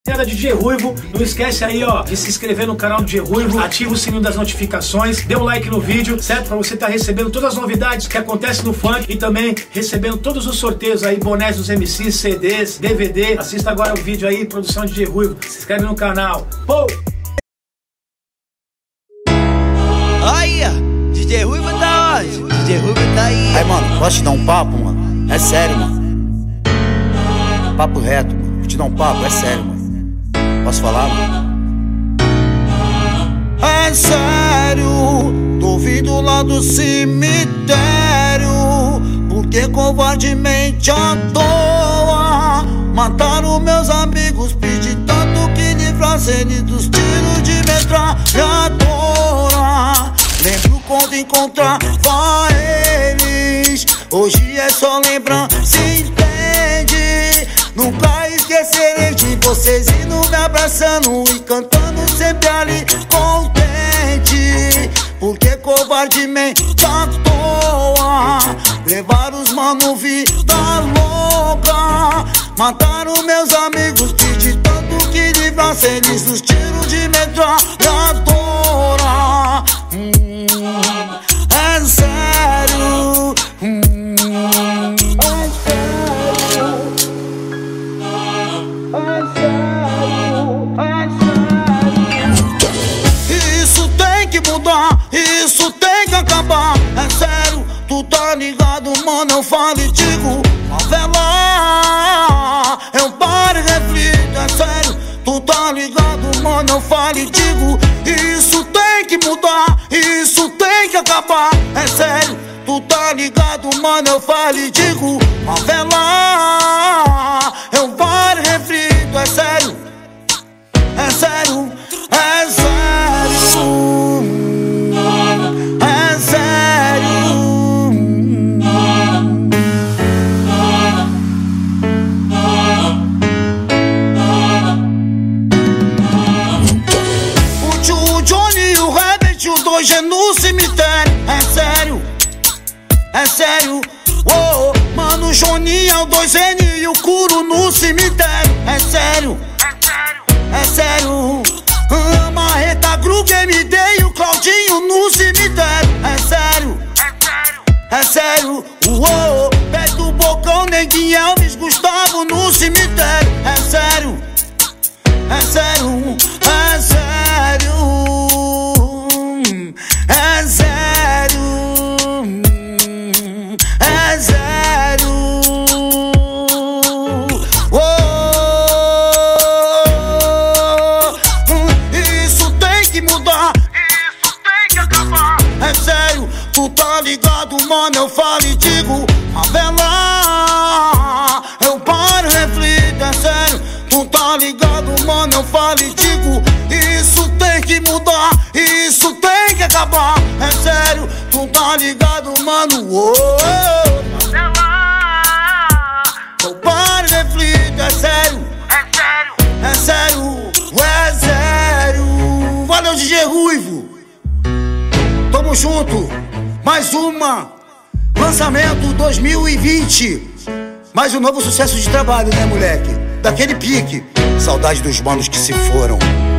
DJ Ruivo, não esquece aí, ó, de se inscrever no canal do DJ Ruivo, ativa o sininho das notificações, dê um like no vídeo, certo? Pra você estar recebendo todas as novidades que acontecem no funk e também recebendo todos os sorteios aí, bonés dos MCs, CDs, DVD. Assista agora o vídeo aí, produção de DJ Ruivo, se inscreve no canal. Pô! Aí, DJ Ruivo tá onde? DJ Ruivo tá aí. Aí, mano, posso te dar um papo, mano? É sério, mano. Papo reto, mano. Vou te dar um papo, é sério, mano. Posso falar, mano? É sério, tô vindo lá do cemitério, porque covardemente à toa mataram meus amigos, pedi tanto que livrasse eles dos tiros de metralhadora. Lembro quando encontrava eles, hoje é só lembrança, entende? Nunca esquecerei de vocês indo me abraçando e cantando sempre ali contente, porque covardemente à toa levaram os mano vida louca, mataram meus amigos, pedi tanto que livrasse eles dos tiros de metralhadora. É sério, isso tem que mudar, isso tem que acabar. É sério, tu tá ligado, mano, eu falo e digo, favela, eu paro e reflito. É sério, tu tá ligado, mano, eu falo e digo, isso tem que mudar, isso tem que acabar. É sério, tu tá ligado, mano, eu falo e digo, favela, eu paro e reflito. É sério, é sério, é sério, é sério. O tio Johnny e o Herbert, os dois é no cemitério. É sério, é sério. Oh, mano, o Joninha, o 2N e o Curo no cemitério. É sério, é sério. A Marreta, Grug, MD e o Claudinho no cemitério. É sério, é sério. Uou, Pé do Bocão, Neguinho, Elvis, Gustavo no cemitério. É sério, é sério, é sério, é sério, é sério. Isso tem que mudar, isso tem que acabar. É sério, tu tá ligado, mano, eu falo e digo, favela, eu paro e reflito. É sério, tu tá ligado, mano, eu falo e digo, isso tem que mudar, isso tem que acabar. É sério, tu tá ligado, mano, eu paro e reflito. É sério, é sério, é sério. Valeu, DJ Ruivo, tamo junto. Mais uma, lançamento 2020. Mais um novo sucesso de trabalho, né, moleque? Daquele pique. Saudade dos manos que se foram.